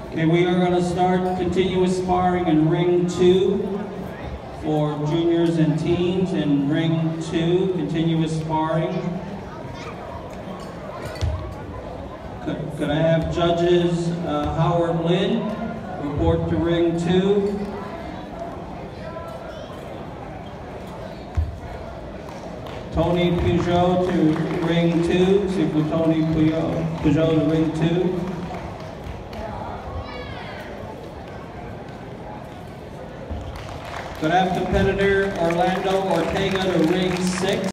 Okay, we are going to start continuous sparring in ring 2 for juniors and teens. In ring 2, continuous sparring. Could I have judges Howard Lynn report to ring 2? Tony Peugeot to ring 2. See for Tony Peugeot to ring 2. Could I have competitor Orlando Ortega to ring 6?